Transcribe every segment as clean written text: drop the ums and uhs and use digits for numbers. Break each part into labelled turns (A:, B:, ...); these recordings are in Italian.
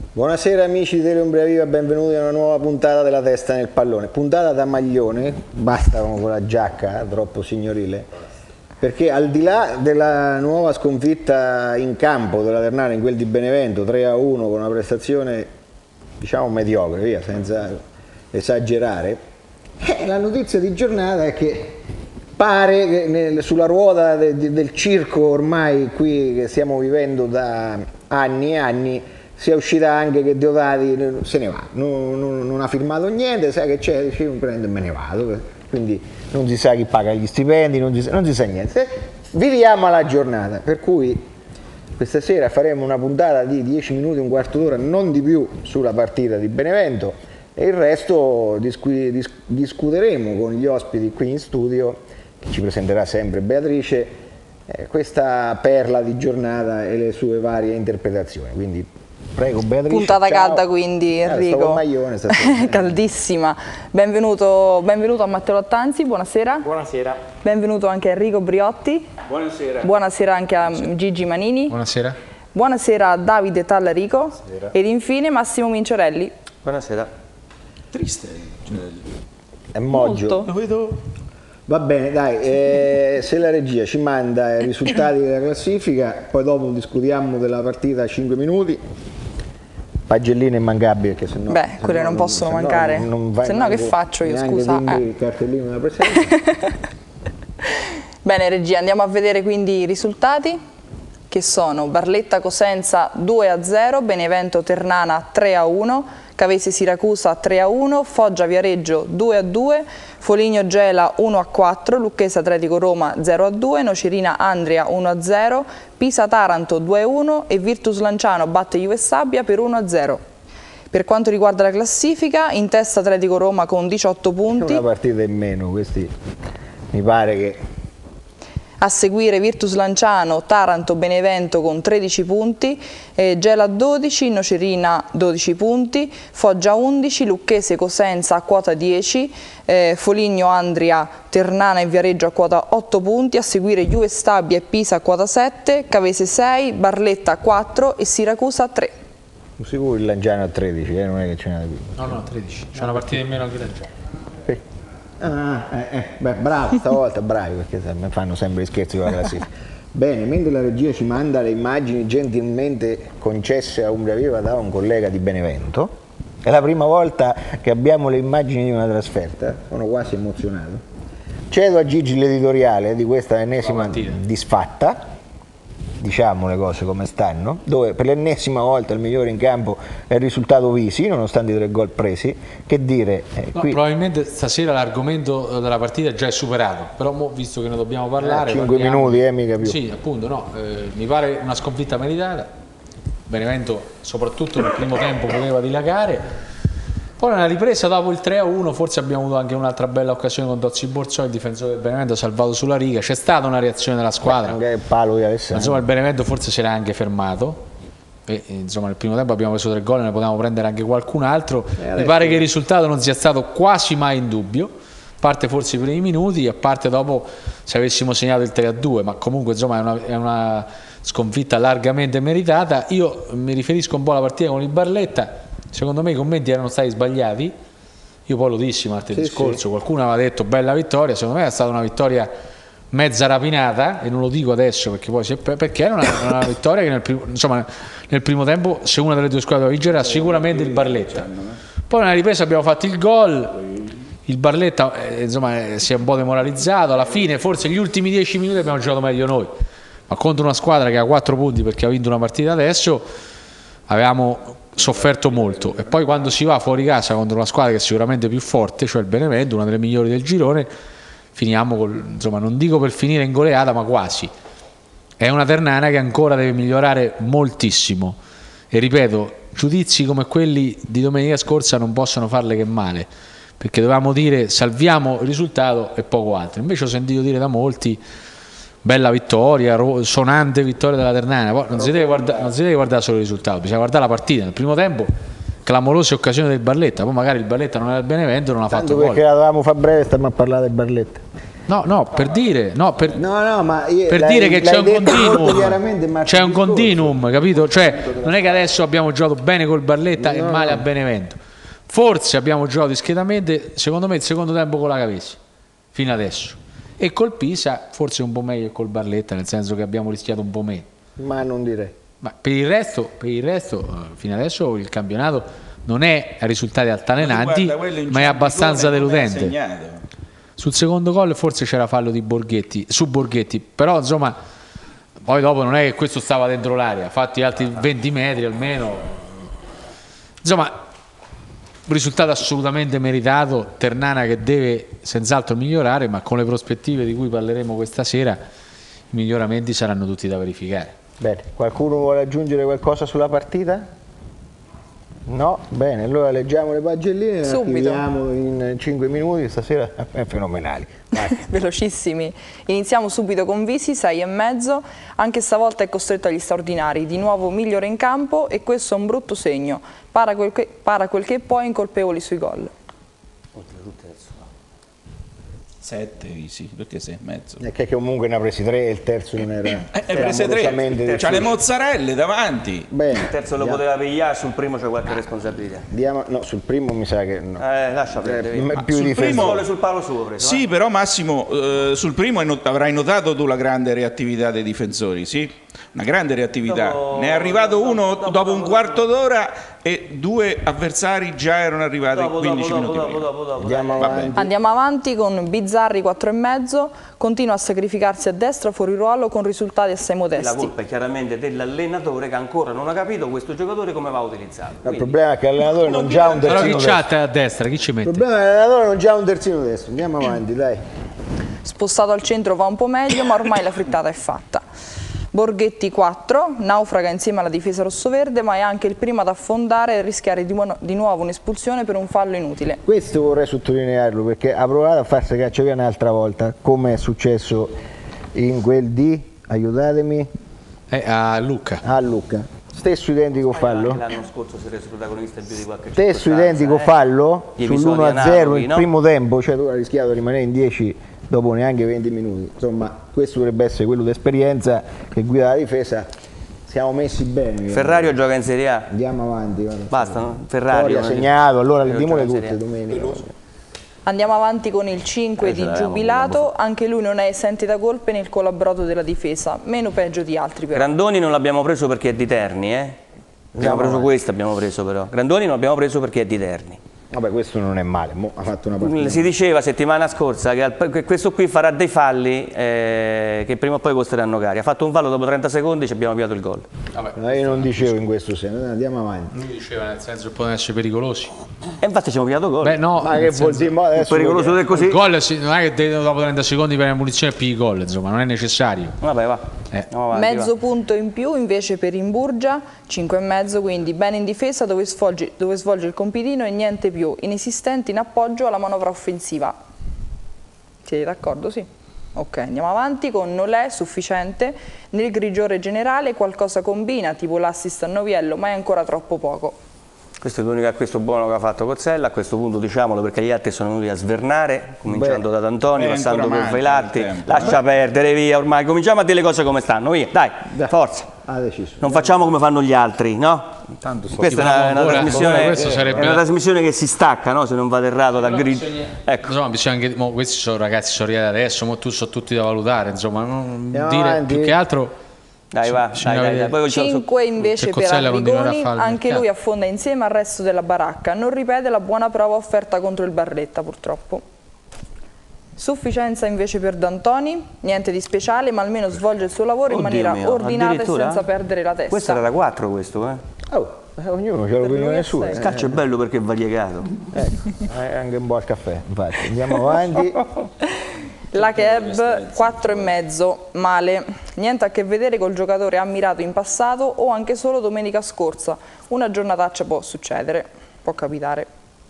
A: Buonasera amici di Teleumbria Viva, benvenuti a una nuova puntata della Testa nel Pallone. Puntata da maglione, basta con la giacca troppo signorile, perché al di là della nuova sconfitta in campo della Ternana in quel di Benevento 3-1 con una prestazione diciamo mediocre, via, senza esagerare, la notizia di giornata è che pare che sulla ruota del circo ormai qui che stiamo vivendo da anni e anni sia uscita anche che Deodati se ne va, non ha firmato niente, sai che c'è, dice io mi prendo e me ne vado, quindi non si sa chi paga gli stipendi, non si sa niente. Viviamo alla giornata, per cui questa sera faremo una puntata di 10 minuti, un quarto d'ora, non di più, sulla partita di Benevento e il resto discuteremo con gli ospiti qui in studio, che ci presenterà sempre Beatrice, questa perla di giornata e le sue varie interpretazioni. Quindi prego Beatrice.
B: Puntata
A: ciao.
B: calda quindi Enrico.
A: Maglione,
B: caldissima. Benvenuto a Matteo Lattanzi, buonasera.
C: Buonasera.
B: Benvenuto anche a Enrico Briotti.
C: Buonasera.
B: Buonasera anche a Gigi Manini.
D: Buonasera.
B: Buonasera a Davide Tallarico.
C: Buonasera.
B: Ed infine Massimo Minciorelli.
C: Buonasera.
D: Triste.
A: È moggio.
B: Molto.
C: Lo vedo.
A: Va bene, dai, se la regia ci manda i risultati della classifica, poi dopo discutiamo della partita a 5 minuti. Pagelline immancabili, perché sennò...
B: Beh, quelle non possono mancare. Se no che faccio io, scusa?
A: Il cartellino della presenza.
B: Bene regia, andiamo a vedere quindi i risultati, che sono Barletta Cosenza 2-0, Benevento Ternana 3-1, Cavese Siracusa 3-1, Foggia Viareggio 2-2, Foligno Gela 1-4, Lucchese Atletico Roma 0-2, Nocerina Andria 1-0, Pisa Taranto 2-1 e Virtus Lanciano batte Juve Sabbia per 1-0. Per quanto riguarda la classifica, in testa Atletico Roma con 18 punti.
A: Una partita in meno, questi mi pare che...
B: A seguire Virtus Lanciano, Taranto, Benevento con 13 punti, Gela 12, Nocerina 12 punti, Foggia 11, Lucchese Cosenza a quota 10, Foligno Andria, Ternana e Viareggio a quota 8 punti, a seguire Juve Stabia e Pisa a quota 7, Cavese 6, Barletta 4 e Siracusa 3.
A: Sicuro il Lanciano a 13, non è che ce n'è di più.
D: No, 13. C'è una partita in meno anche Lanciano.
A: Beh, bravo, stavolta bravi, perché mi fanno sempre gli scherzi con la classifica. Bene, mentre la regia ci manda le immagini gentilmente concesse a Umbria Viva da un collega di Benevento, è la prima volta che abbiamo le immagini di una trasferta, sono quasi emozionato. Cedo a Gigi l'editoriale di questa ennesima disfatta, diciamo le cose come stanno, dove per l'ennesima volta il migliore in campo è il risultato Visi, nonostante i 3 gol presi. Che dire,
D: qui... Probabilmente stasera l'argomento della partita già è superato, però visto che ne dobbiamo parlare
A: 5 minuti, mica più.
D: Sì, appunto, no, mi pare una sconfitta meritata. Benevento soprattutto nel primo tempo poteva dilagare. Poi nella ripresa dopo il 3-1 forse abbiamo avuto anche un'altra bella occasione con Dozzi Borzoi, il difensore del Benevento salvato sulla riga, c'è stata una reazione della squadra,
A: anche il palo di Alessandro.
D: Insomma il Benevento forse si era anche fermato e insomma nel primo tempo abbiamo preso 3 gol e ne potevamo prendere anche qualcun altro. Mi pare che il risultato non sia stato quasi mai in dubbio, a parte forse i primi minuti, a parte dopo se avessimo segnato il 3-2, ma comunque insomma è una sconfitta largamente meritata. Io mi riferisco un po' alla partita con il Barletta. Secondo me i commenti erano stati sbagliati, io poi lo dissi martedì scorso, qualcuno aveva detto bella vittoria, secondo me è stata una vittoria mezza rapinata e non lo dico adesso perché poi perché era una vittoria che nel primo tempo se una delle due squadre vincerà sicuramente il Barletta. Poi nella ripresa abbiamo fatto il gol, il Barletta si è un po' demoralizzato, alla fine forse gli ultimi 10 minuti abbiamo giocato meglio noi, ma contro una squadra che ha 4 punti perché ha vinto una partita adesso avevamo sofferto molto. E poi quando si va fuori casa contro una squadra che è sicuramente più forte, cioè il Benevento, una delle migliori del girone, finiamo non dico per finire in goleata, ma quasi. È una Ternana che ancora deve migliorare moltissimo e ripeto, giudizi come quelli di domenica scorsa non possono farle che male, perché dovevamo dire salviamo il risultato e poco altro. Invece ho sentito dire da molti bella vittoria, sonante vittoria della Ternana. Poi non si deve guardare solo il risultato, bisogna guardare la partita. Nel primo tempo clamorose occasioni del Barletta, poi magari il Barletta non era il Benevento, non ha fatto gol.
A: Perché la dovevamo fare breve, stiamo a parlare del Barletta.
D: No, per dire,
A: No, ma
D: per dire che c'è un
A: continuum.
D: C'è un continuum, capito? Cioè, non è che adesso abbiamo giocato bene col Barletta e male a Benevento. Forse abbiamo giocato discretamente, secondo me, il secondo tempo con la Cavesi, fino adesso. E col Pisa forse un po' meglio che col Barletta, nel senso che abbiamo rischiato un po' meno.
A: Ma non direi.
D: Ma per il resto, fino adesso il campionato non è a risultati altalenanti, ma è abbastanza deludente. Sul secondo gol forse c'era fallo di Borghetti, su Borghetti, però insomma, poi dopo non è che questo stava dentro l'area, fatti altri 20 metri almeno. Insomma, un risultato assolutamente meritato, Ternana che deve senz'altro migliorare, ma con le prospettive di cui parleremo questa sera, i miglioramenti saranno tutti da verificare.
A: Bene, qualcuno vuole aggiungere qualcosa sulla partita? No? Bene, allora leggiamo le pagelline e le attiviamo in 5 minuti, stasera è fenomenali.
B: Velocissimi. Iniziamo subito con Visi, 6,5, anche stavolta è costretto agli straordinari, di nuovo migliore in campo e questo è un brutto segno, para quel che può incolpevoli sui gol.
C: 7 Visi, perché 6,5?
A: È che comunque ne ha presi 3 e il terzo non era.
C: Prese 3, c'ha le mozzarelle davanti.
A: Bene,
E: il terzo lo poteva pigliare, sul primo c'è qualche responsabilità.
A: No, sul primo mi sa che no.
E: Lascia perdere.
A: Più
C: sul primo,
E: sul palo suo preso.
C: Sì, però Massimo, sul primo avrai notato tu la grande reattività dei difensori, sì? Una grande reattività. Ne è arrivato uno dopo un quarto d'ora e 2 avversari già erano arrivati 15 minuti prima.
B: Andiamo avanti con Bizzarri 4,5, continua a sacrificarsi a destra fuori ruolo con risultati assai modesti.
E: La colpa è chiaramente dell'allenatore che ancora non ha capito questo giocatore come va utilizzato.
A: Il problema è che l'allenatore non già un terzino
D: destro. Però chi
A: destro.
D: c'ha a destra? Chi ci mette?
A: Il problema è che l'allenatore non già un terzino destro. Andiamo avanti, dai.
B: Spostato al centro va un po' meglio, ma ormai la frittata è fatta. Borghetti 4, naufraga insieme alla difesa rossoverde, ma è anche il primo ad affondare e rischiare di nuovo un'espulsione per un fallo inutile.
A: Questo vorrei sottolinearlo perché ha provato a farsi caccia via un'altra volta, come è successo in quel di, aiutatemi,
D: a Lucca.
A: A Lucca. Stesso identico fallo.
E: L'anno scorso si è reso protagonista più di qualche
A: stesso identico fallo sull'1-0 il primo tempo, cioè tu hai rischiato di rimanere in 10 dopo neanche 20 minuti. Insomma, questo dovrebbe essere quello d'esperienza che guida la difesa. Siamo messi bene.
E: Ferrario gioca in Serie A.
A: Andiamo avanti. Guarda.
E: Basta, no? Ferrario
A: ha segnato, allora le dimole tutte domenica.
B: Andiamo avanti con il 5 di Giubilato, anche lui non è esente da colpe nel collaborato della difesa, meno peggio di altri però.
E: Grandoni non l'abbiamo preso perché è di Terni, abbiamo preso questo, abbiamo preso però. Grandoni non l'abbiamo preso perché è di Terni.
A: Vabbè, questo non è male, ha fatto una partita.
E: Si diceva settimana scorsa che questo qui farà dei falli che prima o poi costeranno cari. Ha fatto un fallo dopo 30 secondi e ci abbiamo avviato il gol.
A: No, io non dicevo in questo senso, andiamo avanti.
D: Lui diceva nel senso che possono essere pericolosi.
E: E infatti ci abbiamo avviato il gol.
D: Beh, no,
A: ma che vuol dire? Adesso
E: pericoloso del così.
D: Il gol non è che dopo 30 secondi per la munizione più gol, insomma, non è necessario.
E: Vabbè, va.
B: Avanti, mezzo punto in più invece per Imburgia, 5,5, quindi bene in difesa dove svolge il compitino e niente più, inesistente in appoggio alla manovra offensiva. Siete d'accordo? Sì. Ok, andiamo avanti con Nolè, sufficiente. Nel grigiore generale qualcosa combina, tipo l'assist a Noviello, ma è ancora troppo poco.
E: Questo è l'unico acquisto buono che ha fatto Cozzella, a questo punto diciamolo perché gli altri sono venuti a svernare, cominciando da D'Antoni, passando per Velatti. Lascia perdere, via, ormai cominciamo a dire le cose come stanno, via, dai. Forza. Non facciamo come fanno gli altri, no? Questa è una trasmissione che si stacca, no? Se non vado errato dal grigio. Ecco.
D: Insomma, bisogna anche, questi sono ragazzi, sono arrivati adesso, sono tutti da valutare, insomma, non dire più che altro.
E: Dai, va, dai.
B: 5 invece per Arrigoni, anche lui affonda insieme al resto della baracca, non ripete la buona prova offerta contro il Barletta purtroppo. Sufficienza invece per D'Antoni, niente di speciale, ma almeno svolge il suo lavoro in maniera ordinata e senza perdere la testa.
E: Questo era da 4 questo,
A: ognuno c'ha l'opinione sua.
E: Il calcio è bello perché è variegato.
A: Anche un buon caffè, infatti. Andiamo avanti.
B: La Keb 4,5, male, niente a che vedere col giocatore ammirato in passato o anche solo domenica scorsa, una giornataccia può succedere, può capitare.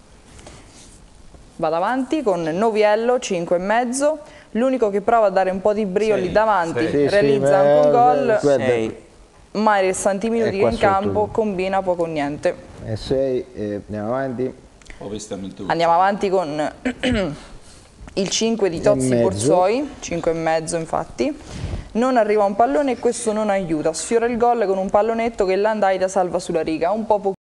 B: Vado avanti con Noviello 5,5, l'unico che prova a dare un po' di brio lì davanti, realizza anche un gol, ma i restanti minuti che in campo combina poco o niente.
A: 6, andiamo avanti.
B: Andiamo avanti con il 5 di Tozzi Borzoi, 5,5 infatti. Non arriva un pallone e questo non aiuta, sfiora il gol con un pallonetto che l'Andaida salva sulla riga, un po'